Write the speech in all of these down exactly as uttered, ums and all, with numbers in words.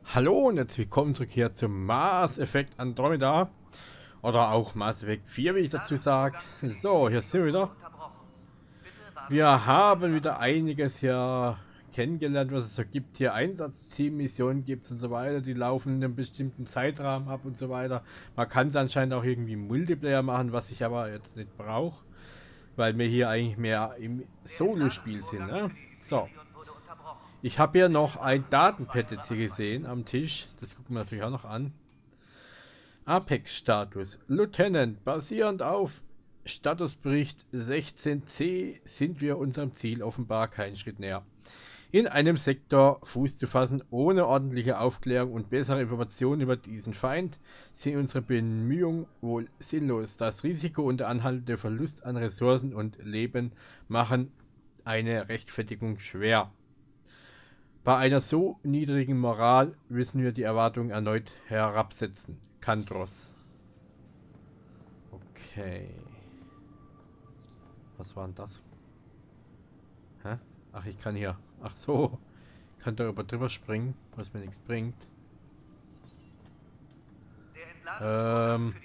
Hallo und herzlich willkommen zurück hier zum Mass Effect Andromeda. Oder auch Mass Effect vier, wie ich dazu sage. So, hier sind wir wieder. Wir haben wieder einiges hier kennengelernt, was es so gibt. Hier Einsatzteam-Missionen gibt es und so weiter. Die laufen in einem bestimmten Zeitrahmen ab und so weiter. Man kann es anscheinend auch irgendwie Multiplayer machen, was ich aber jetzt nicht brauche. Weil wir hier eigentlich mehr im Solo-Spiel sind, ne? So. Ich habe hier noch ein Datenpad jetzt hier gesehen am Tisch. Das gucken wir natürlich auch noch an. Apex-Status. Lieutenant, basierend auf Statusbericht sechzehn c sind wir unserem Ziel offenbar keinen Schritt näher. In einem Sektor Fuß zu fassen, ohne ordentliche Aufklärung und bessere Informationen über diesen Feind, sind unsere Bemühungen wohl sinnlos. Das Risiko und der anhaltende Verlust an Ressourcen und Leben machen eine Rechtfertigung schwer. Bei einer so niedrigen Moral müssen wir die Erwartungen erneut herabsetzen. Kandros. Okay. Was war denn das? Hä? Ach, ich kann hier. Ach so. Ich kann darüber drüber springen, was mir nichts bringt. Ähm.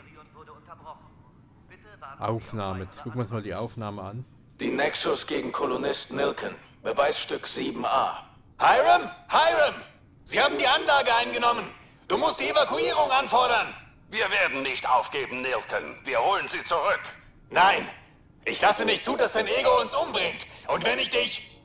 Aufnahme. Jetzt gucken wir uns mal die Aufnahme an. Die Nexus gegen Kolonist Nilken. Beweisstück sieben a. Hiram? Hiram! Sie haben die Anlage eingenommen. Du musst die Evakuierung anfordern. Wir werden nicht aufgeben, Nilken. Wir holen sie zurück. Nein! Ich lasse nicht zu, dass dein Ego uns umbringt. Und wenn ich dich...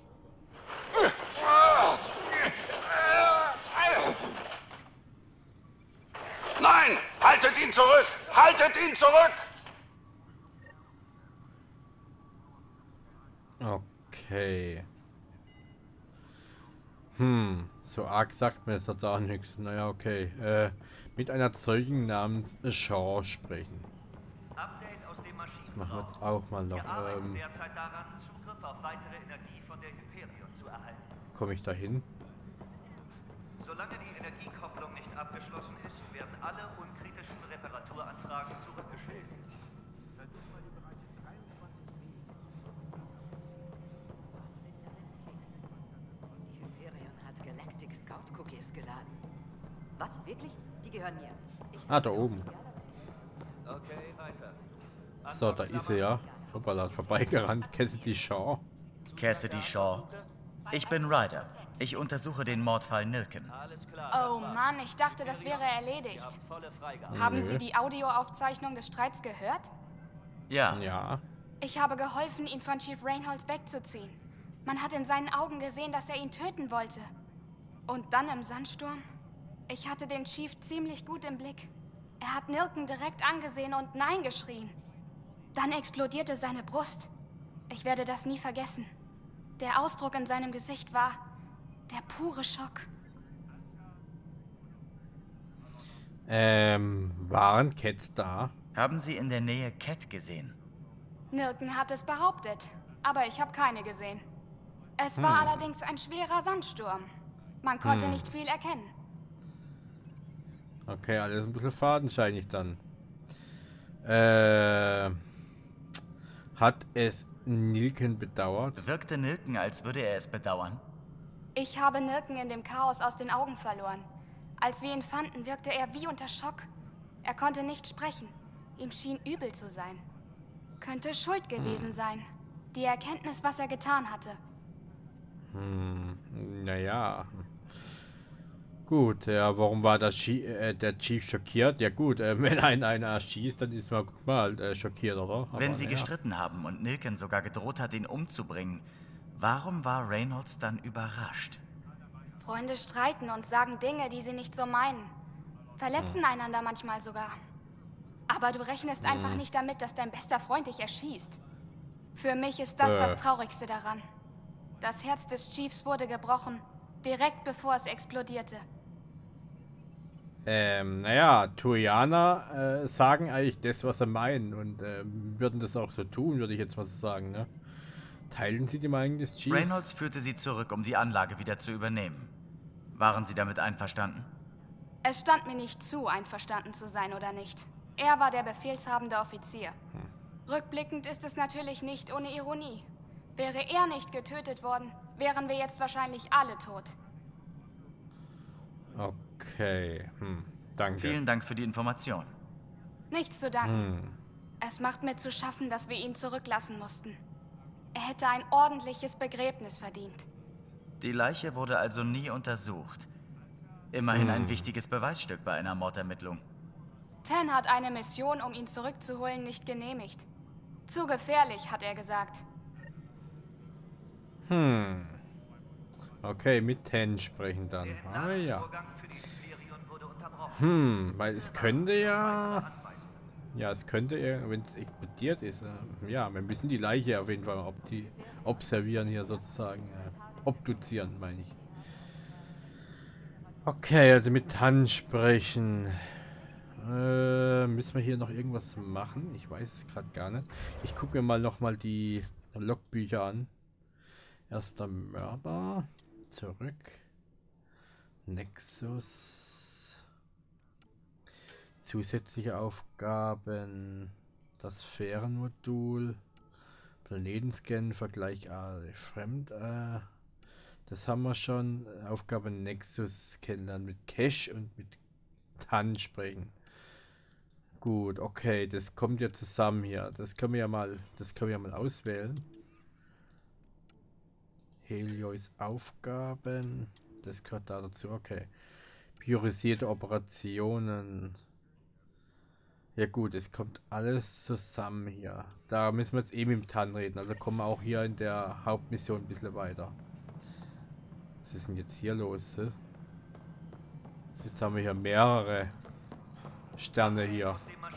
Nein! Haltet ihn zurück! Haltet ihn zurück! Okay. Hm, so arg sagt mir das jetzt auch nichts. Naja, okay. Äh, mit einer Zeugin namens Shaw sprechen. Das machen wir jetzt auch mal noch. Ähm, Komme ich da hin? Solange die Energiekopplung nicht abgeschlossen ist, werden alle unkritischen Reparaturanfragen zurückgestellt. Versuch mal die Bereiche dreiundzwanzig Die Hyperion hat Galactic Scout Cookies geladen. Was? Wirklich? Die gehören mir. Ich Ah, da oben. Okay, weiter. So, da ist sie ja. Hoppala, vorbeigerannt. Cassidy Shaw. Cassidy Shaw. Ich bin Ryder. Ich untersuche den Mordfall Nilken. Alles klar. Oh Mann, ich dachte, das wäre erledigt. Volle Freigabe. Haben Nö. Sie die Audioaufzeichnung des Streits gehört? Ja, Ja. Ich habe geholfen, ihn von Chief Reinholds wegzuziehen. Man hat in seinen Augen gesehen, dass er ihn töten wollte. Und dann im Sandsturm? Ich hatte den Chief ziemlich gut im Blick. Er hat Nilken direkt angesehen und Nein geschrien. Dann explodierte seine Brust. Ich werde das nie vergessen. Der Ausdruck in seinem Gesicht war der pure Schock. Ähm, waren Cat da? haben Sie in der Nähe Cat gesehen? Nilken hat es behauptet, aber ich habe keine gesehen. Es war allerdings ein schwerer Sandsturm. Man konnte nicht viel erkennen. Okay, alles ein bisschen fadenscheinig dann. Äh, hat es Nilken bedauert? Wirkte Nilken, als würde er es bedauern? Ich habe Nilken in dem Chaos aus den Augen verloren. Als wir ihn fanden, wirkte er wie unter Schock. Er konnte nicht sprechen. Ihm schien übel zu sein. Könnte Schuld gewesen sein. Die Erkenntnis, was er getan hatte. Hm, naja. Gut, ja, warum war der, Chi äh, der Chief schockiert? Ja gut, äh, wenn einen einer erschießt, dann ist man, guck mal, äh, schockiert, oder? Aber, Wenn Sie ja. gestritten haben und Nilken sogar gedroht hat, ihn umzubringen, warum war Reynolds dann überrascht? Freunde streiten und sagen Dinge, die sie nicht so meinen. Verletzen einander manchmal sogar. Aber du rechnest einfach nicht damit, dass dein bester Freund dich erschießt. Für mich ist das Äh. das Traurigste daran. Das Herz des Chiefs wurde gebrochen, direkt bevor es explodierte. Ähm, naja, Turianer äh, sagen eigentlich das, was sie meinen und ähm, würden das auch so tun, würde ich jetzt mal so sagen, ne? Teilen Sie die Meinung des Chiefs? Reynolds führte Sie zurück, um die Anlage wieder zu übernehmen. Waren Sie damit einverstanden? Es stand mir nicht zu, einverstanden zu sein oder nicht. Er war der befehlshabende Offizier. Rückblickend ist es natürlich nicht ohne Ironie. Wäre er nicht getötet worden, wären wir jetzt wahrscheinlich alle tot. Okay, hm. Danke. Vielen Dank für die Information. Nichts zu danken. Hm. Es macht mir zu schaffen, dass wir ihn zurücklassen mussten. Er hätte ein ordentliches Begräbnis verdient. Die Leiche wurde also nie untersucht. Immerhin ein wichtiges Beweisstück bei einer Mordermittlung. Ten hat eine Mission, um ihn zurückzuholen, nicht genehmigt. Zu gefährlich, hat er gesagt. Hm. Okay, mit Ten sprechen dann. Der Ah ja. Entladungsvorgang für die Hyperion wurde unterbrochen. Hm, weil es könnte ja... Ja, es könnte ja, wenn es explodiert ist. Äh, ja, wir müssen die Leiche auf jeden Fall ob die observieren hier sozusagen. Äh, obduzieren, meine ich. Okay, also mit Tan sprechen. Äh, müssen wir hier noch irgendwas machen? Ich weiß es gerade gar nicht. Ich gucke mir mal nochmal die Logbücher an. Erster Mörder. Zurück. Nexus. Zusätzliche Aufgaben. Das Sphärenmodul. Planetenscan, Vergleich A. Fremd. Äh, das haben wir schon. Aufgabe Nexus kennenlernen mit Cache und mit Tan sprechen. Gut, okay, das kommt ja zusammen hier. Das können wir ja mal, das können wir ja mal auswählen. Helios Aufgaben. Das gehört da dazu, okay. Priorisierte Operationen. Ja gut, es kommt alles zusammen hier. Da müssen wir jetzt eben im Tan reden. Also kommen wir auch hier in der Hauptmission ein bisschen weiter. Was ist denn jetzt hier los? Hä? Jetzt haben wir hier mehrere Sterne hier.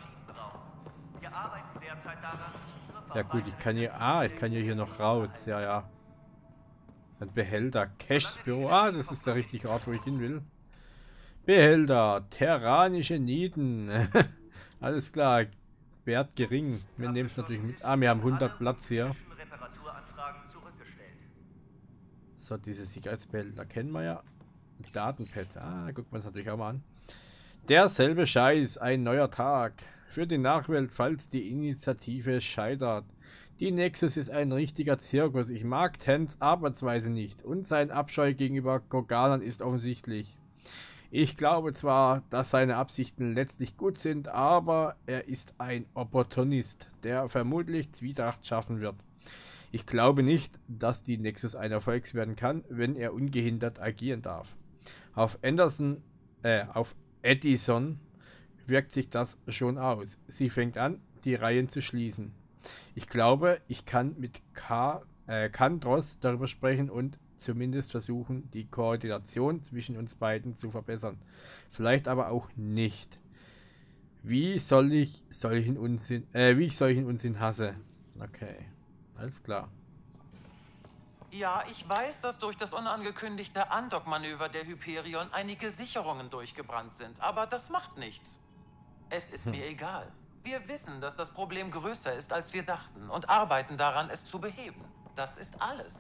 Ja gut, ich kann hier... Ah, ich kann hier, hier noch raus. Ja, ja. Ein Behälter. Cashs Büro. Ah, das ist der richtige Ort, wo ich hin will. Behälter. Terranische Nieten. Alles klar. Wert gering. Wir nehmen es natürlich mit. Ah, wir haben hundert Platz hier. So, diese Sicherheitsbehälter kennen wir ja. Datenpad. Ah, guckt man es natürlich auch mal an. Derselbe Scheiß. Ein neuer Tag. Für die Nachwelt, falls die Initiative scheitert. Die Nexus ist ein richtiger Zirkus. Ich mag Tens Arbeitsweise nicht. Und sein Abscheu gegenüber Kroganern ist offensichtlich. Ich glaube zwar, dass seine Absichten letztlich gut sind, aber er ist ein Opportunist, der vermutlich Zwietracht schaffen wird. Ich glaube nicht, dass die Nexus ein Erfolg werden kann, wenn er ungehindert agieren darf. Auf Anderson, äh, auf Edison wirkt sich das schon aus. Sie fängt an, die Reihen zu schließen. Ich glaube, ich kann mit K, äh, Kandros darüber sprechen und zumindest versuchen, die Koordination zwischen uns beiden zu verbessern. Vielleicht aber auch nicht. Wie soll ich solchen Unsinn, äh, wie ich solchen Unsinn hasse? Okay, alles klar. Ja, ich weiß, dass durch das unangekündigte Andock-Manöver der Hyperion einige Sicherungen durchgebrannt sind, aber das macht nichts. Es ist hm. mir egal. Wir wissen, dass das Problem größer ist, als wir dachten und arbeiten daran, es zu beheben. Das ist alles.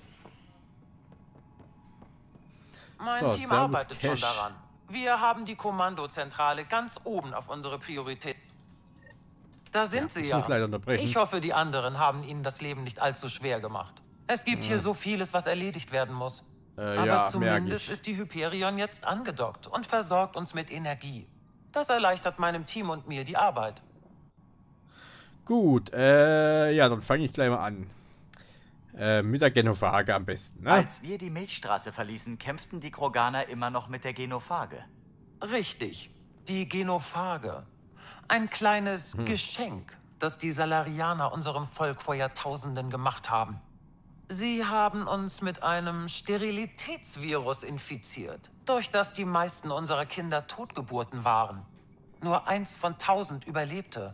Mein so, Team arbeitet schon daran. Wir haben die Kommandozentrale ganz oben auf unsere Priorität. Da sind ja, sie ja. Ich muss leider unterbrechen. Ich hoffe, die anderen haben Ihnen das Leben nicht allzu schwer gemacht. Es gibt ja. hier so vieles, was erledigt werden muss. Äh, Aber ja, zumindest ist die Hyperion jetzt angedockt und versorgt uns mit Energie. Das erleichtert meinem Team und mir die Arbeit. Gut, äh, ja, dann fange ich gleich mal an. Äh, mit der Genophage am besten, ne? Als wir die Milchstraße verließen, kämpften die Kroganer immer noch mit der Genophage. Richtig, die Genophage. Ein kleines hm. Geschenk, das die Salarianer unserem Volk vor Jahrtausenden gemacht haben. Sie haben uns mit einem Sterilitätsvirus infiziert, durch das die meisten unserer Kinder Totgeburten waren. Nur eins von tausend überlebte.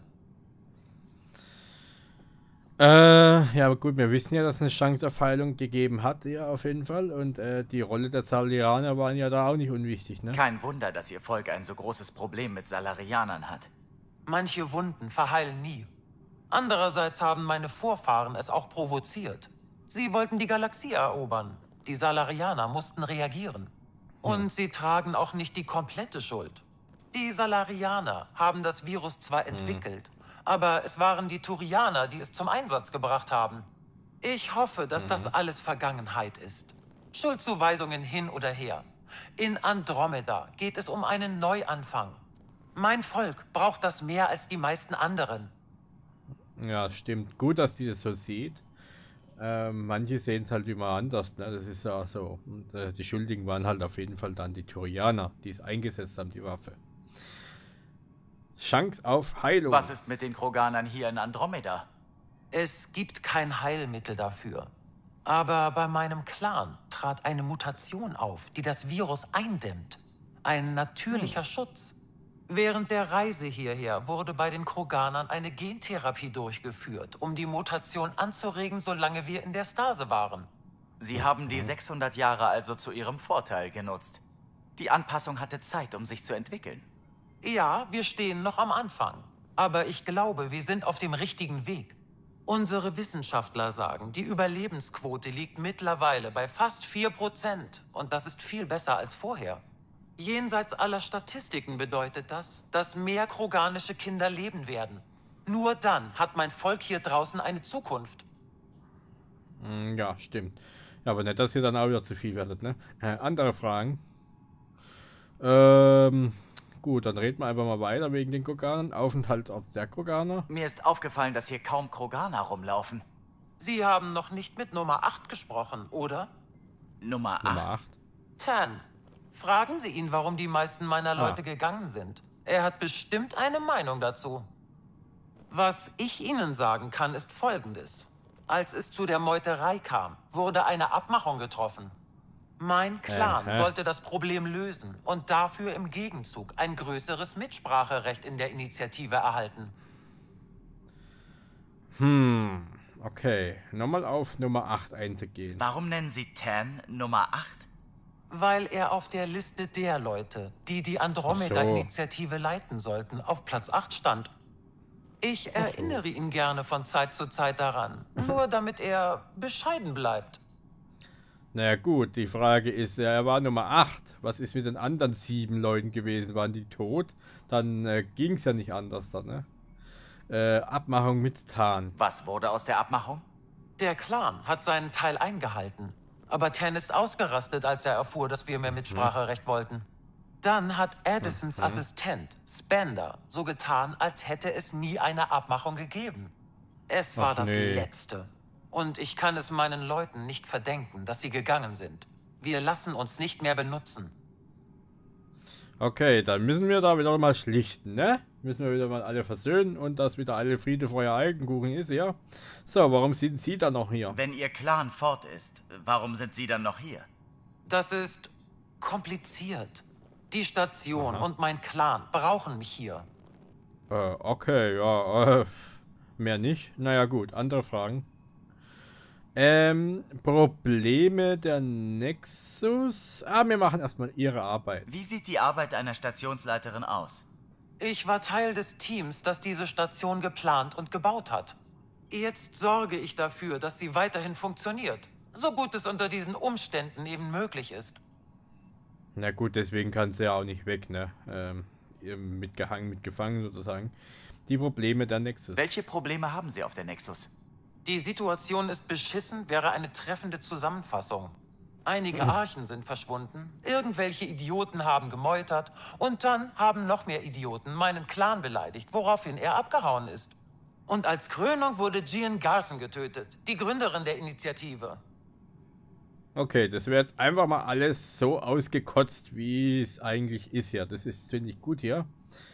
Äh, ja, aber gut, wir wissen ja, dass es eine Chance auf Heilung gegeben hat, ja, auf jeden Fall. Und äh, die Rolle der Salarianer waren ja da auch nicht unwichtig, ne? Kein Wunder, dass ihr Volk ein so großes Problem mit Salarianern hat. Manche Wunden verheilen nie. Andererseits haben meine Vorfahren es auch provoziert. Sie wollten die Galaxie erobern. Die Salarianer mussten reagieren. Und hm. sie tragen auch nicht die komplette Schuld. Die Salarianer haben das Virus zwar entwickelt, hm. aber es waren die Turianer, die es zum Einsatz gebracht haben. Ich hoffe, dass hm. das alles Vergangenheit ist. Schuldzuweisungen hin oder her. In Andromeda geht es um einen Neuanfang. Mein Volk braucht das mehr als die meisten anderen. Ja, stimmt. Gut, dass die das so sieht. Ähm, manche sehen es halt immer anders, ne? Das ist ja so. Und äh, die Schuldigen waren halt auf jeden Fall dann die Turianer, die es eingesetzt haben, die Waffe. Chance auf Heilung. Was ist mit den Kroganern hier in Andromeda? Es gibt kein Heilmittel dafür. Aber bei meinem Clan trat eine Mutation auf, die das Virus eindämmt. Ein natürlicher Schutz. Während der Reise hierher wurde bei den Kroganern eine Gentherapie durchgeführt, um die Mutation anzuregen, solange wir in der Stase waren. Sie haben die sechshundert Jahre also zu ihrem Vorteil genutzt. Die Anpassung hatte Zeit, um sich zu entwickeln. Ja, wir stehen noch am Anfang. Aber ich glaube, wir sind auf dem richtigen Weg. Unsere Wissenschaftler sagen, die Überlebensquote liegt mittlerweile bei fast vier Prozent. Und das ist viel besser als vorher. Jenseits aller Statistiken bedeutet das, dass mehr kroganische Kinder leben werden. Nur dann hat mein Volk hier draußen eine Zukunft. Ja, stimmt. Ja, aber nicht, dass ihr dann auch wieder zu viel werdet, ne? Äh, andere Fragen. Ähm, gut, dann reden wir einfach mal weiter wegen den Kroganern. Aufenthalt als der Kroganer. Mir ist aufgefallen, dass hier kaum Kroganer rumlaufen. Sie haben noch nicht mit Nummer acht gesprochen, oder? Nummer Nummer acht? acht. Tan. Fragen Sie ihn, warum die meisten meiner Leute Ah. gegangen sind. Er hat bestimmt eine Meinung dazu. Was ich Ihnen sagen kann, ist Folgendes. Als es zu der Meuterei kam, wurde eine Abmachung getroffen. Mein Clan Äh, hä? sollte das Problem lösen und dafür im Gegenzug ein größeres Mitspracherecht in der Initiative erhalten. Hm, okay. Nochmal auf Nummer acht einzugehen. Warum nennen Sie Tan Nummer acht? Weil er auf der Liste der Leute, die die Andromeda-Initiative leiten sollten, auf Platz acht stand. Ich erinnere ihn gerne von Zeit zu Zeit daran, nur damit er bescheiden bleibt. Naja gut, die Frage ist, ja, er war Nummer acht. Was ist mit den anderen sieben Leuten gewesen? Waren die tot? Dann äh, ging es ja nicht anders dann, ne? Äh, Abmachung mit Tan. Was wurde aus der Abmachung? Der Clan hat seinen Teil eingehalten. Aber Tan ist ausgerastet, als er erfuhr, dass wir mehr Mitspracherecht wollten. Dann hat Addisons Assistent, Spender, so getan, als hätte es nie eine Abmachung gegeben. Es war Ach, das nee. Letzte. Und ich kann es meinen Leuten nicht verdenken, dass sie gegangen sind. Wir lassen uns nicht mehr benutzen. Okay, dann müssen wir da wieder mal schlichten, ne? Müssen wir wieder mal alle versöhnen und dass wieder alle Friede, Feuer, Eigenkuchen ist, ja? So, warum sind Sie dann noch hier? Wenn Ihr Clan fort ist, warum sind Sie dann noch hier? Das ist kompliziert. Die Station und mein Clan brauchen mich hier. Äh, okay, ja, äh, mehr nicht. Naja gut, andere Fragen. Ähm, Probleme der Nexus? Ah, wir machen erstmal Ihre Arbeit. Wie sieht die Arbeit einer Stationsleiterin aus? Ich war Teil des Teams, das diese Station geplant und gebaut hat. Jetzt sorge ich dafür, dass sie weiterhin funktioniert. So gut es unter diesen Umständen eben möglich ist. Na gut, deswegen kann sie ja auch nicht weg, ne? Ähm, mitgehangen, mitgefangen sozusagen. Die Probleme der Nexus. Welche Probleme haben Sie auf der Nexus? Die Situation ist beschissen, wäre eine treffende Zusammenfassung. Einige Archen sind verschwunden, irgendwelche Idioten haben gemeutert und dann haben noch mehr Idioten meinen Clan beleidigt, woraufhin er abgehauen ist. Und als Krönung wurde Gian Garson getötet, die Gründerin der Initiative. Okay, das wäre jetzt einfach mal alles so ausgekotzt, wie es eigentlich ist hier. Das ist ziemlich gut hier.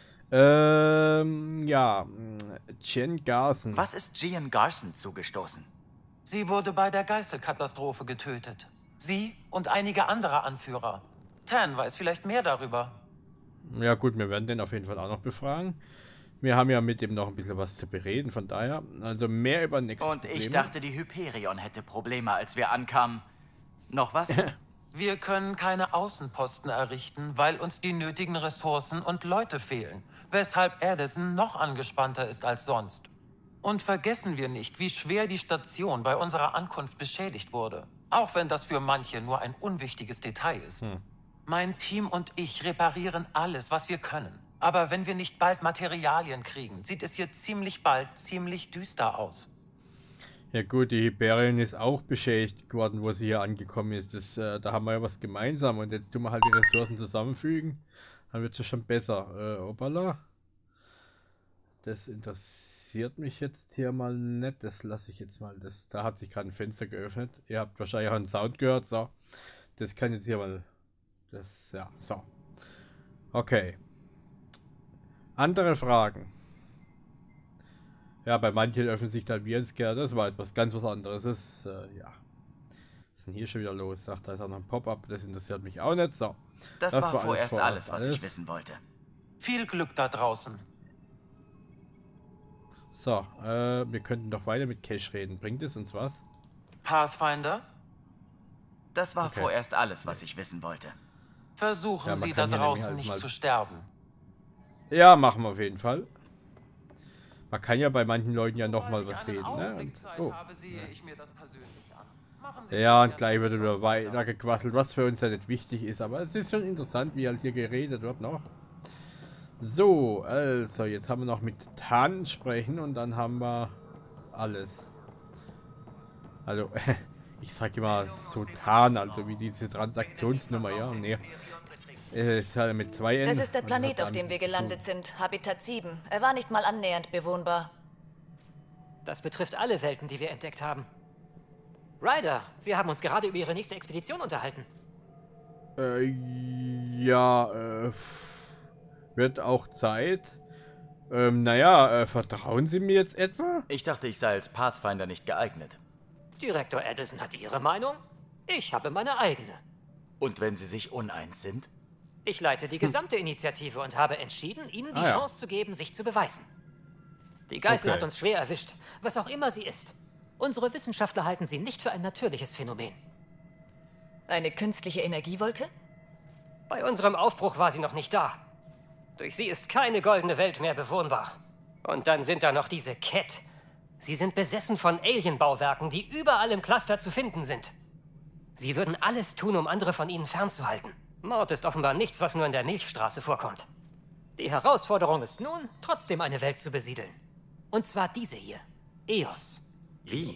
Ähm, ja, Jen Garson. Was ist Gian Garson zugestoßen? Sie wurde bei der Geißelkatastrophe getötet. Sie und einige andere Anführer. Tan weiß vielleicht mehr darüber. Ja gut, wir werden den auf jeden Fall auch noch befragen. Wir haben ja mit dem noch ein bisschen was zu bereden, von daher. Also mehr über Nexus. Und ich dachte, die Hyperion hätte Probleme, als wir ankamen. Noch was? Wir können keine Außenposten errichten, weil uns die nötigen Ressourcen und Leute fehlen. Weshalb Addison noch angespannter ist als sonst. Und vergessen wir nicht, wie schwer die Station bei unserer Ankunft beschädigt wurde. Auch wenn das für manche nur ein unwichtiges Detail ist. Hm. Mein Team und ich reparieren alles, was wir können. Aber wenn wir nicht bald Materialien kriegen, sieht es hier ziemlich bald ziemlich düster aus. Ja gut, die Hyperion ist auch beschädigt geworden, wo sie hier angekommen ist. Das, äh, da haben wir ja was gemeinsam und jetzt tun wir halt die Ressourcen zusammenfügen. Dann wird es ja schon besser. Äh, opala. Das interessiert mich jetzt hier mal nicht. Das lasse ich jetzt mal. Das, da hat sich gerade ein Fenster geöffnet. Ihr habt wahrscheinlich auch einen Sound gehört. So. Das kann jetzt hier mal... Das, ja, so. Okay. Andere Fragen. Ja, bei manchen öffnen sich dann Virenscanner, das war etwas ganz was anderes. Das ist, äh, ja. Was ist denn hier schon wieder los? Ach, da ist auch noch ein Pop-up, das interessiert mich auch nicht. So. Das, das war, war vorerst alles, alles, was ich wissen wollte. Viel Glück da draußen. So, äh, wir könnten doch weiter mit Cash reden. Bringt es uns was? Pathfinder? Das war okay. vorerst alles, was ich wissen wollte. Versuchen ja, Sie da draußen nicht zu sterben. Ja, machen wir auf jeden Fall. Man kann ja bei manchen Leuten ja noch mal was reden, ne? Und, oh. Ja, und gleich wird wieder weiter gequasselt, was für uns ja nicht wichtig ist, aber es ist schon interessant, wie halt hier geredet wird noch. So, also, jetzt haben wir noch mit Tan sprechen und dann haben wir alles. Also, ich sag immer so Tan, also wie diese Transaktionsnummer, ja, nee. Es ist halt mit zwei Enden. Das ist der Planet, auf dem wir gelandet sind. Habitat sieben. Er war nicht mal annähernd bewohnbar. Das betrifft alle Welten, die wir entdeckt haben. Ryder, wir haben uns gerade über Ihre nächste Expedition unterhalten. Äh, ja, äh, wird auch Zeit. Ähm, naja, äh, vertrauen Sie mir jetzt etwa? Ich dachte, ich sei als Pathfinder nicht geeignet. Direktor Addison hat Ihre Meinung. Ich habe meine eigene. Und wenn Sie sich uneins sind? Ich leite die gesamte Initiative und habe entschieden, Ihnen die ah, ja. Chance zu geben, sich zu beweisen. Die Geißel okay. hat uns schwer erwischt, was auch immer sie ist. Unsere Wissenschaftler halten sie nicht für ein natürliches Phänomen. Eine künstliche Energiewolke? Bei unserem Aufbruch war sie noch nicht da. Durch sie ist keine goldene Welt mehr bewohnbar. Und dann sind da noch diese Kett. Sie sind besessen von Alien-Bauwerken, die überall im Cluster zu finden sind. Sie würden alles tun, um andere von ihnen fernzuhalten. Mord ist offenbar nichts, was nur in der Milchstraße vorkommt. Die Herausforderung ist nun, trotzdem eine Welt zu besiedeln. Und zwar diese hier. Eos. Wie?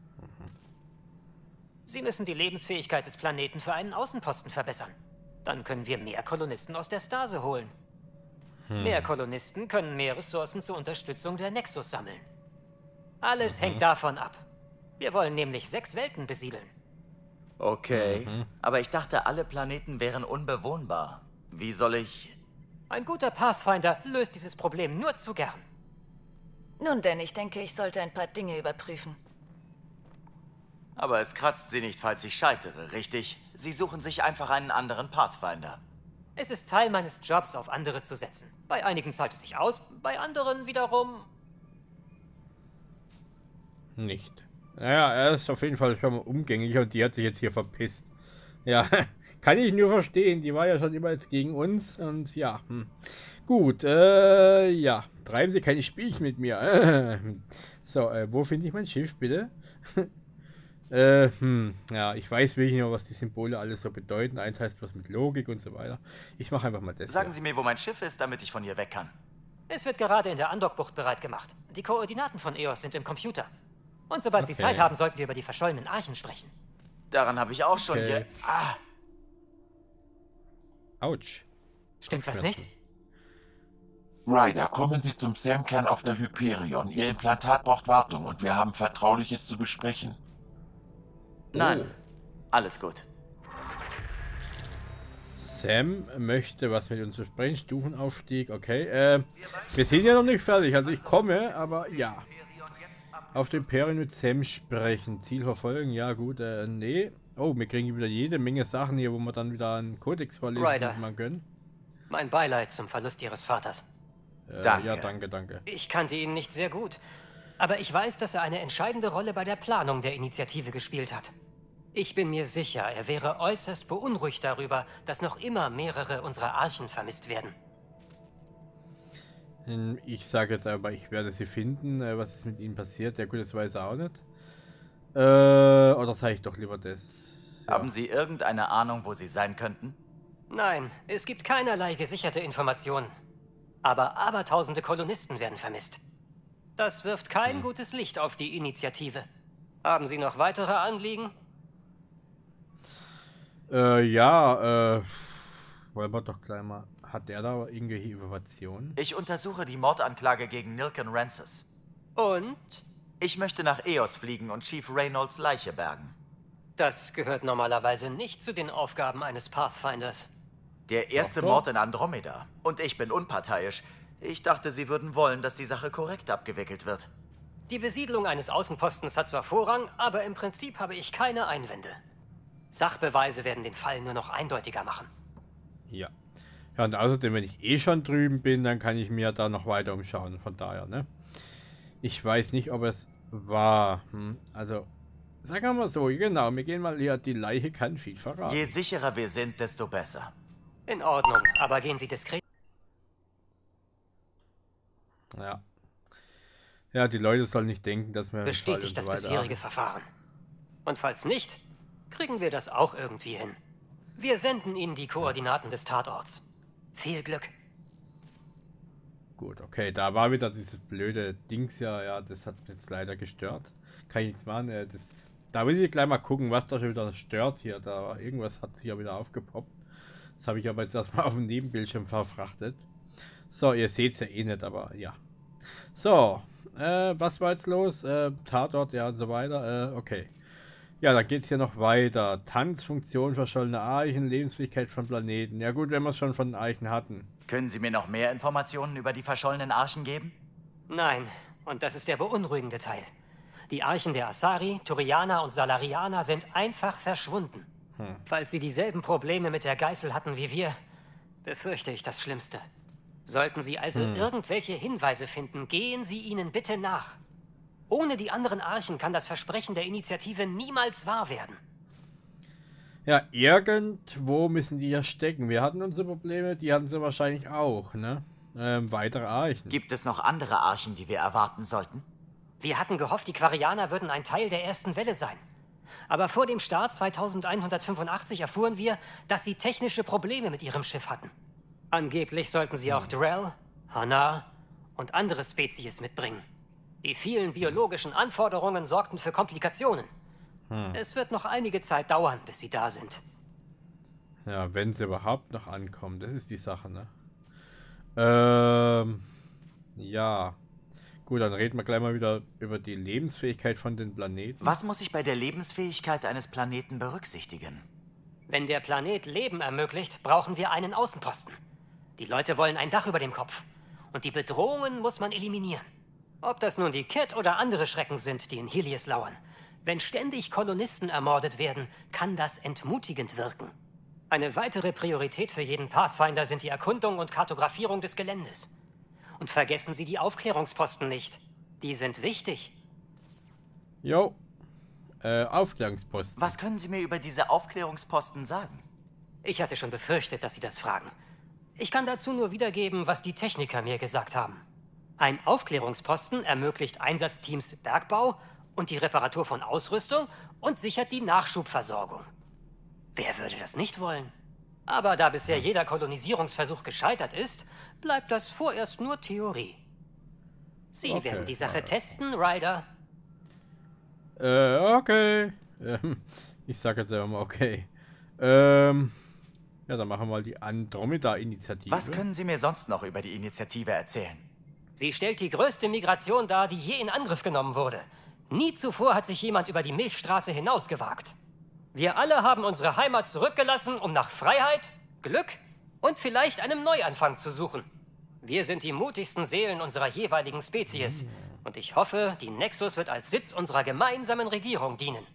Sie müssen die Lebensfähigkeit des Planeten für einen Außenposten verbessern. Dann können wir mehr Kolonisten aus der Stase holen. Hm. Mehr Kolonisten können mehr Ressourcen zur Unterstützung der Nexus sammeln. Alles mhm. hängt davon ab. Wir wollen nämlich sechs Welten besiedeln. Okay, mhm. aber ich dachte, alle Planeten wären unbewohnbar. Wie soll ich... Ein guter Pathfinder löst dieses Problem nur zu gern. Nun denn, ich denke, ich sollte ein paar Dinge überprüfen. Aber es kratzt Sie nicht, falls ich scheitere, richtig? Sie suchen sich einfach einen anderen Pathfinder. Es ist Teil meines Jobs, auf andere zu setzen. Bei einigen zahlt es sich aus, bei anderen wiederum... Nicht. Naja, er ist auf jeden Fall schon mal umgänglich und die hat sich jetzt hier verpisst. Ja, kann ich nur verstehen. Die war ja schon immer jetzt gegen uns und ja. Hm. Gut, äh, ja. Treiben Sie keine Spielchen mit mir. So, äh, wo finde ich mein Schiff, bitte? äh, hm, ja, ich weiß wirklich noch, was die Symbole alles so bedeuten. Eins heißt was mit Logik und so weiter. Ich mache einfach mal das. Sagen hier. Sie mir, wo mein Schiff ist, damit ich von hier weg kann. Es wird gerade in der Andockbucht bereit gemacht. Die Koordinaten von Eos sind im Computer. Und sobald okay. Sie Zeit haben, sollten wir über die verschollenen Archen sprechen. Daran habe ich auch schon okay. ge... Ah. Autsch. Stimmt was nicht? Ryder, kommen Sie zum Sam-Kern auf der Hyperion. Ihr Implantat braucht Wartung und wir haben Vertrauliches zu besprechen. Nein, oh. alles gut. Sam möchte was mit uns besprechen. Stufenaufstieg, okay. Äh, wir sind ja noch nicht fertig, also ich komme, aber ja. Auf dem Imperium mit Sam sprechen. Ziel verfolgen, ja gut, äh, nee. Oh, wir kriegen wieder jede Menge Sachen hier, wo wir dann wieder einen Kodex vorlesen können. Mein Beileid zum Verlust Ihres Vaters. Äh, danke. Ja, danke, danke. Ich kannte ihn nicht sehr gut, aber ich weiß, dass er eine entscheidende Rolle bei der Planung der Initiative gespielt hat. Ich bin mir sicher, er wäre äußerst beunruhigt darüber, dass noch immer mehrere unserer Archen vermisst werden. Ich sage jetzt aber, ich werde sie finden. Was ist mit ihnen passiert? Ja gut, das weiß er auch nicht. Äh, oder sage ich doch lieber das? Ja. Haben Sie irgendeine Ahnung, wo sie sein könnten? Nein, es gibt keinerlei gesicherte Informationen. Aber abertausende Kolonisten werden vermisst. Das wirft kein hm. gutes Licht auf die Initiative. Haben Sie noch weitere Anliegen? Äh, ja, äh, wollen wir doch gleich mal. Hat der da irgendwelche Informationen? Ich untersuche die Mordanklage gegen Nilken Rances. Und? Ich möchte nach Eos fliegen und Chief Reynolds Leiche bergen. Das gehört normalerweise nicht zu den Aufgaben eines Pathfinders. Der erste Doch, doch. Mord in Andromeda. Und ich bin unparteiisch. Ich dachte, Sie würden wollen, dass die Sache korrekt abgewickelt wird. Die Besiedlung eines Außenpostens hat zwar Vorrang, aber im Prinzip habe ich keine Einwände. Sachbeweise werden den Fall nur noch eindeutiger machen. Ja. Ja, und außerdem, wenn ich eh schon drüben bin, dann kann ich mir da noch weiter umschauen. Von daher, ne? Ich weiß nicht, ob es war. Hm, also, sagen wir mal so, genau, wir gehen mal hier, die Leiche kann viel verraten. Je sicherer wir sind, desto besser. In Ordnung, aber gehen Sie diskret. Ja. Ja, die Leute sollen nicht denken, dass wir... Bestätigt das bisherige Verfahren. Und falls nicht, kriegen wir das auch irgendwie hin. Wir senden Ihnen die Koordinaten des Tatorts. Viel Glück. Gut, okay, da war wieder dieses blöde Dings ja, ja, das hat mich jetzt leider gestört. Kann ich nichts machen, äh, das, da will ich gleich mal gucken, was da schon wieder stört hier. Da irgendwas hat sich ja wieder aufgepoppt. Das habe ich aber jetzt erstmal auf dem Nebenbildschirm verfrachtet. So, ihr seht es ja eh nicht, aber ja. So, äh, was war jetzt los? Äh, Tatort, ja und so weiter, äh, okay. Ja, dann geht es hier noch weiter. Tanzfunktion verschollener Archen, Lebensfähigkeit von Planeten. Ja gut, wenn wir es schon von Archen hatten. Können Sie mir noch mehr Informationen über die verschollenen Archen geben? Nein, und das ist der beunruhigende Teil. Die Archen der Asari, Turianer und Salarianer sind einfach verschwunden. Hm. Falls sie dieselben Probleme mit der Geißel hatten wie wir, befürchte ich das Schlimmste. Sollten Sie also hm. irgendwelche Hinweise finden, gehen Sie ihnen bitte nach. Ohne die anderen Archen kann das Versprechen der Initiative niemals wahr werden. Ja, irgendwo müssen die ja stecken. Wir hatten unsere Probleme, die hatten sie wahrscheinlich auch, ne? Ähm, weitere Archen. Gibt es noch andere Archen, die wir erwarten sollten? Wir hatten gehofft, die Quarianer würden ein Teil der ersten Welle sein. Aber vor dem Start zweitausendeinhundertfünfundachtzig erfuhren wir, dass sie technische Probleme mit ihrem Schiff hatten. Angeblich sollten sie auch Drell, Hanar und andere Spezies mitbringen. Die vielen biologischen Anforderungen sorgten für Komplikationen. Hm. Es wird noch einige Zeit dauern, bis sie da sind. Ja, wenn sie überhaupt noch ankommen, das ist die Sache, ne? Ähm, ja. Gut, dann reden wir gleich mal wieder über die Lebensfähigkeit von den Planeten. Was muss ich bei der Lebensfähigkeit eines Planeten berücksichtigen? Wenn der Planet Leben ermöglicht, brauchen wir einen Außenposten. Die Leute wollen ein Dach über dem Kopf. Und die Bedrohungen muss man eliminieren. Ob das nun die Kett oder andere Schrecken sind, die in Helios lauern. Wenn ständig Kolonisten ermordet werden, kann das entmutigend wirken. Eine weitere Priorität für jeden Pathfinder sind die Erkundung und Kartografierung des Geländes. Und vergessen Sie die Aufklärungsposten nicht. Die sind wichtig. Jo. Äh, Aufklärungsposten. Was können Sie mir über diese Aufklärungsposten sagen? Ich hatte schon befürchtet, dass Sie das fragen. Ich kann dazu nur wiedergeben, was die Techniker mir gesagt haben. Ein Aufklärungsposten ermöglicht Einsatzteams Bergbau und die Reparatur von Ausrüstung und sichert die Nachschubversorgung. Wer würde das nicht wollen? Aber da bisher jeder Kolonisierungsversuch gescheitert ist, bleibt das vorerst nur Theorie. Sie okay, werden die Sache ja. testen, Ryder. Äh, okay. Ich sag jetzt einfach mal okay. Ähm, ja, dann machen wir mal die Andromeda-Initiative. Was können Sie mir sonst noch über die Initiative erzählen? Sie stellt die größte Migration dar, die je in Angriff genommen wurde. Nie zuvor hat sich jemand über die Milchstraße hinausgewagt. Wir alle haben unsere Heimat zurückgelassen, um nach Freiheit, Glück und vielleicht einem Neuanfang zu suchen. Wir sind die mutigsten Seelen unserer jeweiligen Spezies. Und ich hoffe, die Nexus wird als Sitz unserer gemeinsamen Regierung dienen.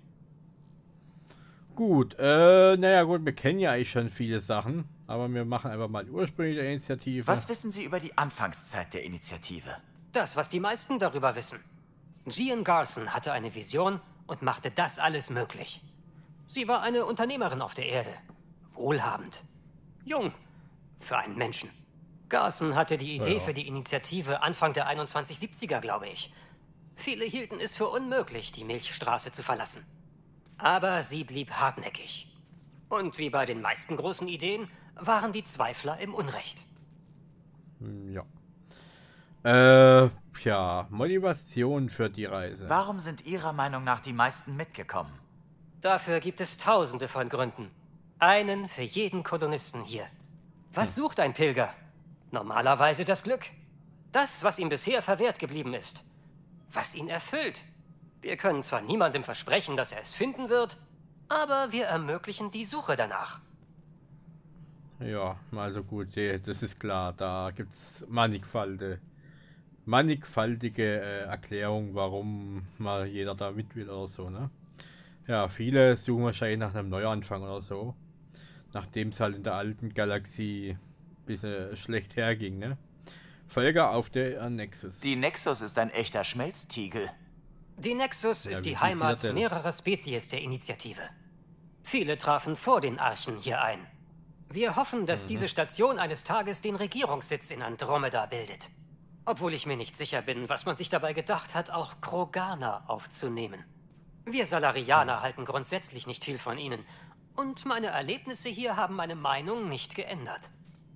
Gut, äh, naja gut, wir kennen ja eigentlich schon viele Sachen. Aber wir machen einfach mal ursprünglich der Initiative. Was wissen Sie über die Anfangszeit der Initiative? Das, was die meisten darüber wissen. Gian Garson hatte eine Vision und machte das alles möglich. Sie war eine Unternehmerin auf der Erde. Wohlhabend. Jung. Für einen Menschen. Garson hatte die Idee ja. für die Initiative Anfang der einundzwanzig siebziger, glaube ich. Viele hielten es für unmöglich, die Milchstraße zu verlassen. Aber sie blieb hartnäckig. Und wie bei den meisten großen Ideen, waren die Zweifler im Unrecht. Ja. Äh, ja, Motivation für die Reise. Warum sind Ihrer Meinung nach die meisten mitgekommen? Dafür gibt es tausende von Gründen. Einen für jeden Kolonisten hier. Was Hm. sucht ein Pilger? Normalerweise das Glück. Das, was ihm bisher verwehrt geblieben ist. Was ihn erfüllt. Wir können zwar niemandem versprechen, dass er es finden wird, aber wir ermöglichen die Suche danach. Ja, also gut, das ist klar. Da gibt es mannigfaltige, mannigfaltige äh, Erklärungen, warum mal jeder da mit will oder so, ne? Ja, viele suchen wahrscheinlich nach einem Neuanfang oder so. Nachdem es halt in der alten Galaxie ein bisschen schlecht herging, ne? Völker auf der Nexus. Die Nexus ist ein echter Schmelztiegel. Die Nexus Ja, ist wie die hieß Heimat sie denn? mehrerer Spezies der Initiative. Viele trafen vor den Archen hier ein. Wir hoffen, dass Mhm. diese Station eines Tages den Regierungssitz in Andromeda bildet. Obwohl ich mir nicht sicher bin, was man sich dabei gedacht hat, auch Kroganer aufzunehmen. Wir Salarianer halten grundsätzlich nicht viel von ihnen. Und meine Erlebnisse hier haben meine Meinung nicht geändert.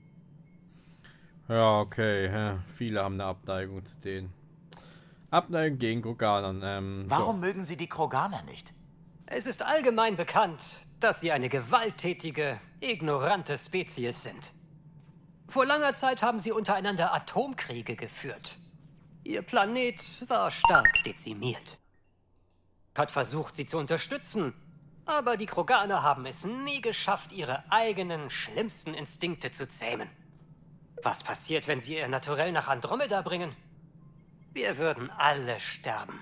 Ja, okay. Ja, viele haben eine Abneigung zu denen. Abneigung gegen Kroganern. Ähm, Warum mögen Sie die Kroganer nicht? Es ist allgemein bekannt, dass sie eine gewalttätige, ignorante Spezies sind. Vor langer Zeit haben sie untereinander Atomkriege geführt. Ihr Planet war stark dezimiert. Hat versucht, sie zu unterstützen, aber die Kroganer haben es nie geschafft, ihre eigenen, schlimmsten Instinkte zu zähmen. Was passiert, wenn sie ihr Naturell nach Andromeda bringen? Wir würden alle sterben.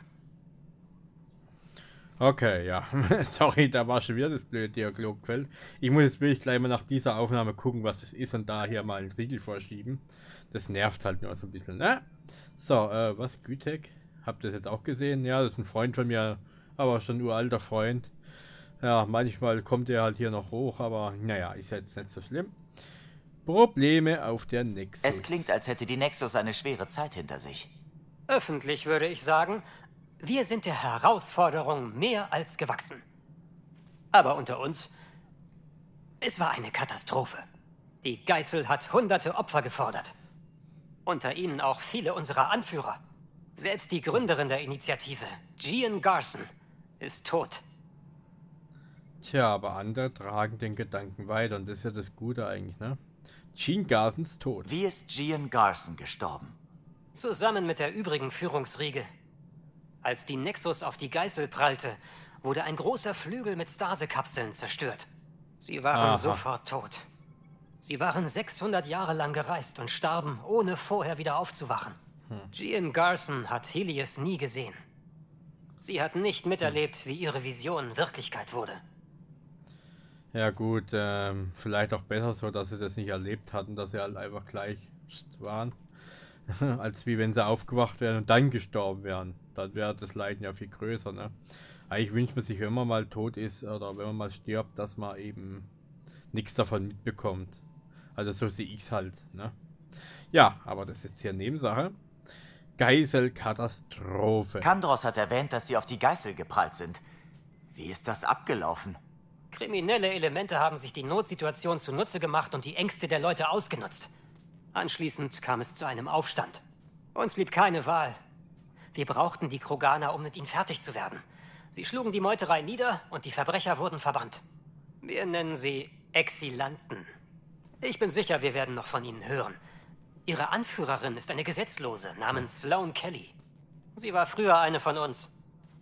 Okay, ja. Sorry, da war schon wieder das blöde Dialogfeld. Ich muss jetzt wirklich gleich mal nach dieser Aufnahme gucken, was das ist und da hier mal einen Riegel vorschieben. Das nervt halt nur so ein bisschen, ne? So, äh, was? Gütek? Habt ihr das jetzt auch gesehen? Ja, das ist ein Freund von mir, aber schon ein uralter Freund. Ja, manchmal kommt er halt hier noch hoch, aber naja, ist jetzt nicht so schlimm. Probleme auf der Nexus. Es klingt, als hätte die Nexus eine schwere Zeit hinter sich. Öffentlich würde ich sagen, wir sind der Herausforderung mehr als gewachsen. Aber unter uns, es war eine Katastrophe. Die Geißel hat hunderte Opfer gefordert. Unter ihnen auch viele unserer Anführer. Selbst die Gründerin der Initiative, Gian Garson, ist tot. Tja, aber andere tragen den Gedanken weiter und das ist ja das Gute eigentlich, ne? Gian Garson ist tot. Wie ist Gian Garson gestorben? Zusammen mit der übrigen Führungsriege. Als die Nexus auf die Geißel prallte, wurde ein großer Flügel mit Stasekapseln zerstört. Sie waren Aha. sofort tot. Sie waren sechshundert Jahre lang gereist und starben, ohne vorher wieder aufzuwachen. Hm. Gian Garson hat Helios nie gesehen. Sie hat nicht miterlebt, wie ihre Vision Wirklichkeit wurde. Ja gut, ähm, vielleicht auch besser so, dass sie das nicht erlebt hatten, dass sie halt einfach gleich waren. Als wie wenn sie aufgewacht wären und dann gestorben wären. Dann wäre das Leiden ja viel größer, ne? Eigentlich wünscht man sich, wenn man mal tot ist oder wenn man mal stirbt, dass man eben nichts davon mitbekommt. Also so sehe ich es halt, ne? Ja, aber das ist jetzt hier Nebensache. Geiselkatastrophe. Kandros hat erwähnt, dass sie auf die Geißel geprallt sind. Wie ist das abgelaufen? Kriminelle Elemente haben sich die Notsituation zunutze gemacht und die Ängste der Leute ausgenutzt. Anschließend kam es zu einem Aufstand. Uns blieb keine Wahl. Wir brauchten die Kroganer, um mit ihnen fertig zu werden. Sie schlugen die Meuterei nieder und die Verbrecher wurden verbannt. Wir nennen sie Exilanten. Ich bin sicher, wir werden noch von ihnen hören. Ihre Anführerin ist eine Gesetzlose namens Sloane Kelly. Sie war früher eine von uns.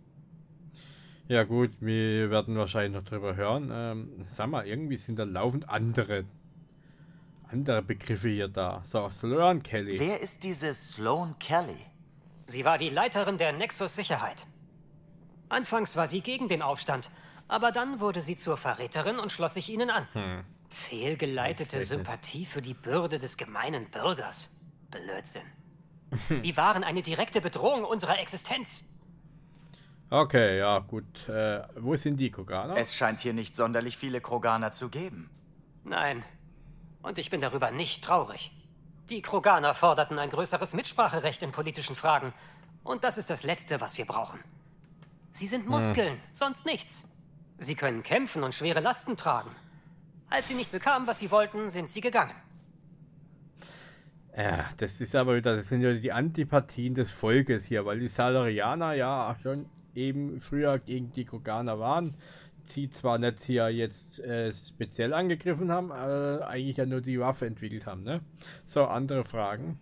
Ja gut, wir werden wahrscheinlich noch drüber hören. Ähm, sag mal, irgendwie sind da laufend andere andere Begriffe hier da. So, Sloane Kelly. Wer ist diese Sloane Kelly? Sie war die Leiterin der Nexus Sicherheit. Anfangs war sie gegen den Aufstand, aber dann wurde sie zur Verräterin und schloss sich ihnen an. Hm. Fehlgeleitete Sympathie für die Bürde des gemeinen Bürgers. Blödsinn. Sie waren eine direkte Bedrohung unserer Existenz. Okay, ja gut. Äh, wo sind die Kroganer? Es scheint hier nicht sonderlich viele Kroganer zu geben. Nein. Und ich bin darüber nicht traurig. Die Kroganer forderten ein größeres Mitspracherecht in politischen Fragen. Und das ist das Letzte, was wir brauchen. Sie sind Muskeln, hm. sonst nichts. Sie können kämpfen und schwere Lasten tragen. Als sie nicht bekamen, was sie wollten, sind sie gegangen. Ja, das ist aber wieder, das sind ja die Antipathien des Volkes hier, weil die Salarianer ja schon eben früher gegen die Kroganer waren, sie zwar nicht hier jetzt äh, speziell angegriffen haben, äh, eigentlich ja nur die Waffe entwickelt haben, ne? So, andere Fragen.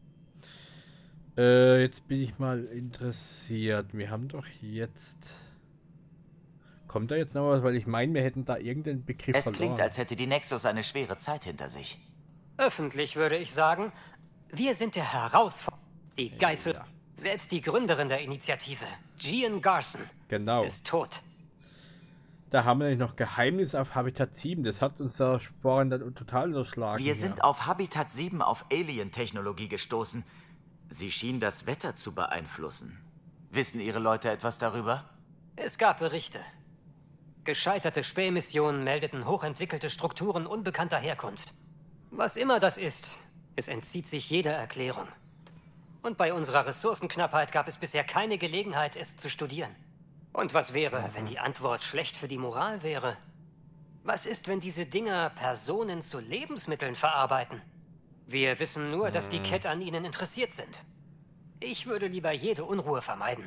Äh, jetzt bin ich mal interessiert. Wir haben doch jetzt... Kommt da jetzt noch was? Weil ich meine, wir hätten da irgendeinen Begriff Es verloren. klingt, als hätte die Nexus eine schwere Zeit hinter sich. Öffentlich würde ich sagen, wir sind der Herausforderer. Die Geißel, Ja. selbst die Gründerin der Initiative, Gian Garson, Genau. ist tot. Da haben wir nämlich noch Geheimnis auf Habitat sieben. Das hat unser Sporen dann total überschlagen. Wir hier. sind auf Habitat sieben auf Alien-Technologie gestoßen. Sie schien das Wetter zu beeinflussen. Wissen Ihre Leute etwas darüber? Es gab Berichte. Gescheiterte Spähmissionen meldeten hochentwickelte Strukturen unbekannter Herkunft. Was immer das ist, es entzieht sich jeder Erklärung. Und bei unserer Ressourcenknappheit gab es bisher keine Gelegenheit, es zu studieren. Und was wäre, wenn die Antwort schlecht für die Moral wäre? Was ist, wenn diese Dinger Personen zu Lebensmitteln verarbeiten? Wir wissen nur, dass die Kett an ihnen interessiert sind. Ich würde lieber jede Unruhe vermeiden.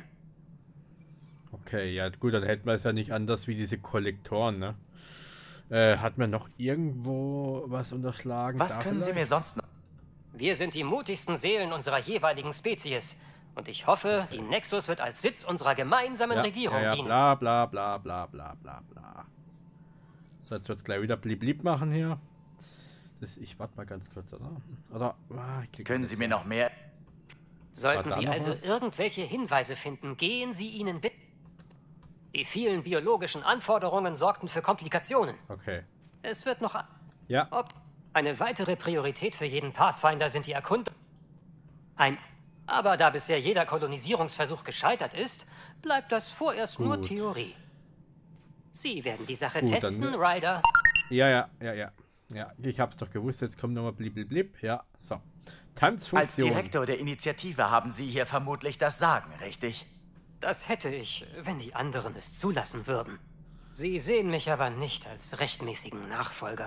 Okay, ja gut, dann hätten wir es ja nicht anders wie diese Kollektoren, ne? Äh, hat man noch irgendwo was unterschlagen? Was Da können Sie vielleicht? mir sonst noch... Wir sind die mutigsten Seelen unserer jeweiligen Spezies. Und ich hoffe, die Nexus wird als Sitz unserer gemeinsamen ja, Regierung ja, ja, dienen. bla bla bla bla bla bla bla. So, jetzt wird es gleich wieder blieb blieb machen hier. Das, ich warte mal ganz kurz, oder? Oder ah, ich krieg Können das Sie mir hin. noch mehr... Sollten War da Sie noch also was? irgendwelche Hinweise finden, gehen Sie ihnen bitte. Die vielen biologischen Anforderungen sorgten für Komplikationen. Okay. Es wird noch... Ja. Ob eine weitere Priorität für jeden Pathfinder sind die Erkundung. Ein... Aber da bisher jeder Kolonisierungsversuch gescheitert ist, bleibt das vorerst nur Gut. Theorie. Sie werden die Sache Gut, dann- testen, Ryder. Ja, ja, ja, ja. Ja, ich hab's doch gewusst, jetzt kommt nochmal blib blib blib. Ja, so. Als Tanzfunktion. Direktor der Initiative haben Sie hier vermutlich das Sagen, richtig? Das hätte ich, wenn die anderen es zulassen würden. Sie sehen mich aber nicht als rechtmäßigen Nachfolger.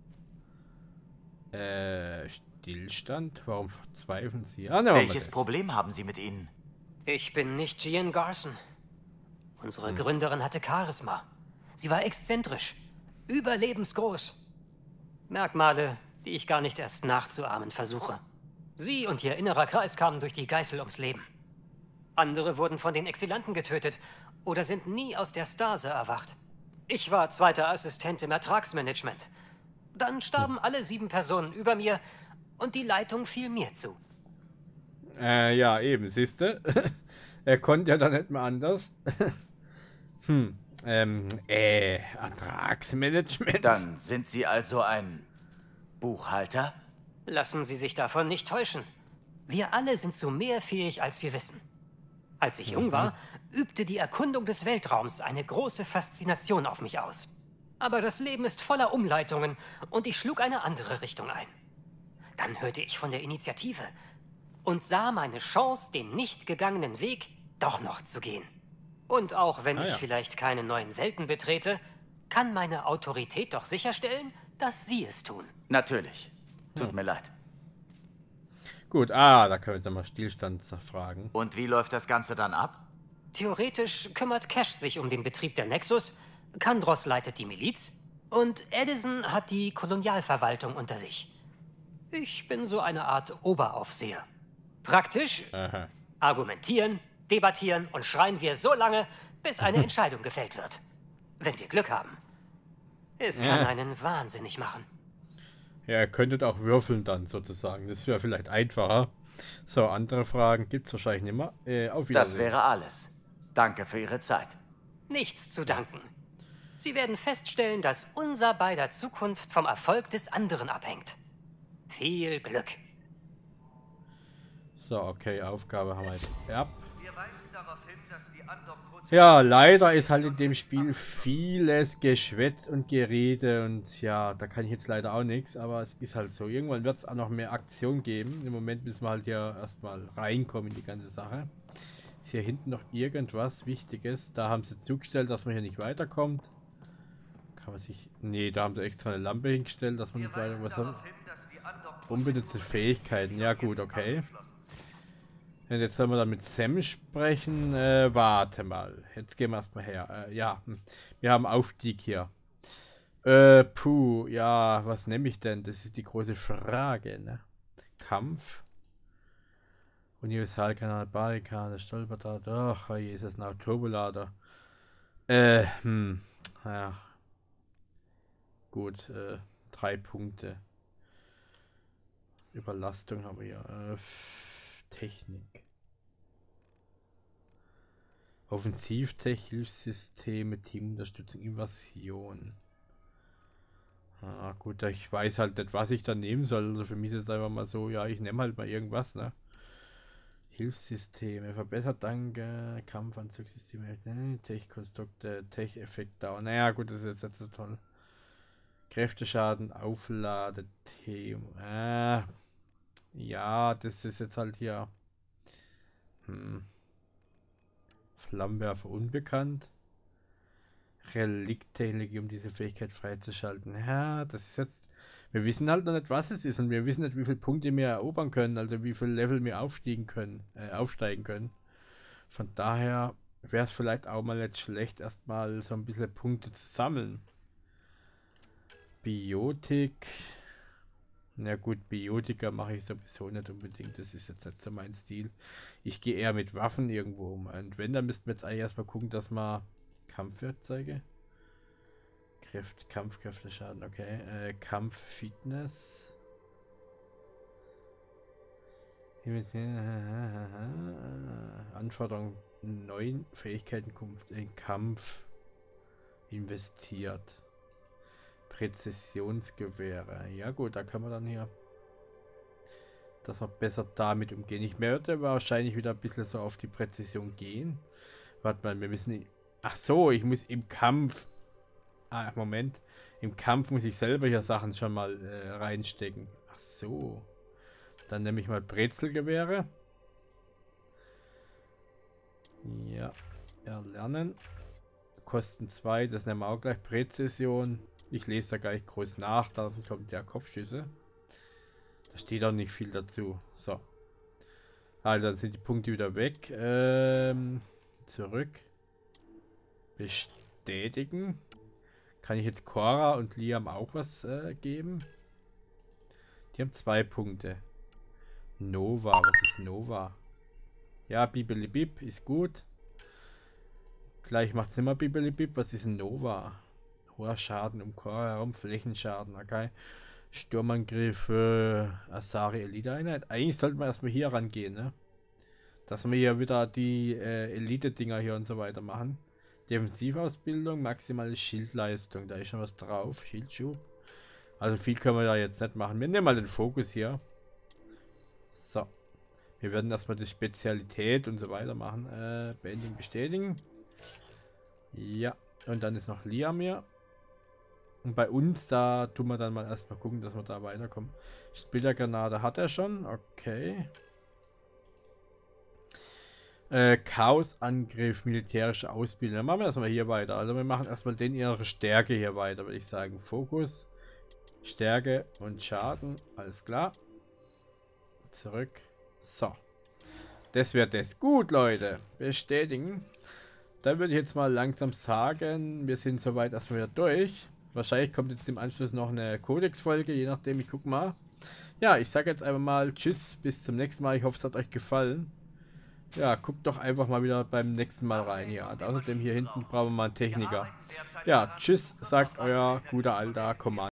Äh, Stillstand? Warum verzweifeln Sie? Ah, ne, Welches Problem haben Sie mit ihnen? Ich bin nicht Gian Garson. Unsere Gründerin hatte Charisma. Sie war exzentrisch, überlebensgroß. Merkmale, die ich gar nicht erst nachzuahmen versuche. Sie und ihr innerer Kreis kamen durch die Geißel ums Leben. Andere wurden von den Exilanten getötet oder sind nie aus der Stase erwacht. Ich war zweiter Assistent im Ertragsmanagement. Dann starben alle sieben Personen über mir und die Leitung fiel mir zu. Äh, ja, eben, siehste. Er konnte ja dann nicht mehr anders. hm, ähm, äh, Ertragsmanagement. Dann sind Sie also ein Buchhalter? Lassen Sie sich davon nicht täuschen. Wir alle sind zu mehr fähig, als wir wissen. Als ich jung war, übte die Erkundung des Weltraums eine große Faszination auf mich aus. Aber das Leben ist voller Umleitungen und ich schlug eine andere Richtung ein. Dann hörte ich von der Initiative und sah meine Chance, den nicht gegangenen Weg doch noch zu gehen. Und auch wenn Ah, ich ja. vielleicht keine neuen Welten betrete, kann meine Autorität doch sicherstellen, dass Sie es tun. Natürlich. Tut mir leid. Gut, ah, da können wir jetzt nochmal Stillstand fragen. Und wie läuft das Ganze dann ab? Theoretisch kümmert Cash sich um den Betrieb der Nexus, Kandros leitet die Miliz und Edison hat die Kolonialverwaltung unter sich. Ich bin so eine Art Oberaufseher. Praktisch Aha. argumentieren, debattieren und schreien wir so lange, bis eine Entscheidung gefällt wird. Wenn wir Glück haben. Es kann Ja. einen wahnsinnig machen. Ja, ihr könntet auch würfeln dann sozusagen. Das wäre vielleicht einfacher. So, andere Fragen gibt es wahrscheinlich nicht mehr. Äh, auf Das Wiedersehen. wäre alles. Danke für Ihre Zeit. Nichts zu danken. Sie werden feststellen, dass unser beider Zukunft vom Erfolg des anderen abhängt. Viel Glück. So, okay, Aufgabe haben wir jetzt. Ja. Wir weisen darauf hin, dass die Andock-Prozesse Ja, leider ist halt in dem Spiel vieles Geschwätz und Gerede und ja, da kann ich jetzt leider auch nichts, aber es ist halt so. Irgendwann wird es auch noch mehr Aktion geben. Im Moment müssen wir halt hier erstmal reinkommen in die ganze Sache. Ist hier hinten noch irgendwas Wichtiges? Da haben sie zugestellt, dass man hier nicht weiterkommt. Kann man sich... Nee, da haben sie extra eine Lampe hingestellt, dass man Wir nicht weiter... weisen Was haben... darauf hin, dass die Unbenutzte Fähigkeiten. Ja gut, okay. Und jetzt sollen wir dann mit Sam sprechen. Äh, warte mal. Jetzt gehen wir erstmal her. Äh, ja, wir haben Aufstieg hier. Äh, puh, ja, was nehme ich denn? Das ist die große Frage, ne? Kampf. Universalkanal, Barrikade, Stolperdart. Ach, hier ist das ein Turbolader. Äh, hm. Ja. Gut, äh, drei Punkte. Überlastung haben wir hier. Äh, Technik. Offensivtech, Hilfssysteme, Teamunterstützung, Invasion. Ah, gut, ich weiß halt nicht, was ich da nehmen soll. Also für mich ist es einfach mal so, ja, ich nehme halt mal irgendwas, ne? Hilfssysteme, verbessert danke, Kampfanzugssysteme, ne? Tech-Konstrukte, Tech-Effekt-Dauer. Naja, gut, das ist jetzt nicht so toll. Kräfteschaden, Aufladethemen. Äh, ja, das ist jetzt halt hier. Hm. Flammenwerfer unbekannt. Relikttechnik, um diese Fähigkeit freizuschalten. Ja, das ist jetzt... Wir wissen halt noch nicht, was es ist und wir wissen nicht, wie viele Punkte wir erobern können, also wie viel Level wir aufsteigen können, äh, aufsteigen können. Von daher wäre es vielleicht auch mal nicht schlecht, erstmal so ein bisschen Punkte zu sammeln. Biotik. Na gut, Biotika mache ich sowieso nicht unbedingt, das ist jetzt nicht so mein Stil. Ich gehe eher mit Waffen irgendwo um. Und wenn, dann müssten wir jetzt eigentlich erstmal gucken, dass wir Kampfwerkzeuge. Kräfte, Kampfkräfteschaden, okay. Äh, Kampffitness. Anforderung neun Fähigkeiten in Kampf investiert. Präzisionsgewehre. Ja gut, da kann man dann hier, dass wir besser damit umgehen. Ich werde wahrscheinlich wieder ein bisschen so auf die Präzision gehen. Warte mal, wir müssen... Ach so, ich muss im Kampf... Ah, Moment. Im Kampf muss ich selber hier Sachen schon mal äh, reinstecken. Ach so. Dann nehme ich mal Brezelgewehre. Ja. Erlernen. Kosten zwei, das nehmen wir auch gleich. Präzision. Ich lese da gleich groß nach, da kommt der Kopfschüsse. Da steht auch nicht viel dazu. So. Also dann sind die Punkte wieder weg. Ähm, zurück. Bestätigen. Kann ich jetzt Cora und Liam auch was äh, geben? Die haben zwei Punkte. Nova, was ist Nova? Ja, Bibelibib ist gut. Gleich macht es immer Bibelibib. Was ist Nova? Hoher Schaden um Cora herum, Flächenschaden, okay. Sturmangriff, äh, Asari Elite-Einheit. Eigentlich sollten wir erstmal hier rangehen, ne? Dass wir hier wieder die äh, Elite-Dinger hier und so weiter machen. Defensivausbildung, maximale Schildleistung, da ist schon was drauf. Schildschub. Also viel können wir da jetzt nicht machen. Wir nehmen mal den Fokus hier. So. Wir werden erstmal die Spezialität und so weiter machen. Äh, Beendigung bestätigen. Ja. Und dann ist noch Liam hier. Und bei uns, da tun wir dann mal erstmal gucken, dass wir da weiterkommen. Splittergranate hat er schon. Okay. Äh, Chaosangriff, militärische Ausbildung. Dann machen wir erstmal hier weiter. Also wir machen erstmal den ihre Stärke hier weiter, würde ich sagen. Fokus, Stärke und Schaden. Alles klar. Zurück. So. Das wäre das. Gut, Leute. Bestätigen. Dann würde ich jetzt mal langsam sagen, wir sind soweit erstmal wieder durch. Wahrscheinlich kommt jetzt im Anschluss noch eine Codex-Folge, je nachdem, ich guck mal. Ja, ich sage jetzt einfach mal Tschüss, bis zum nächsten Mal. Ich hoffe, es hat euch gefallen. Ja, guckt doch einfach mal wieder beim nächsten Mal rein. Ja, und außerdem hier hinten brauchen wir mal einen Techniker. Ja, tschüss, sagt euer guter alter Kommando.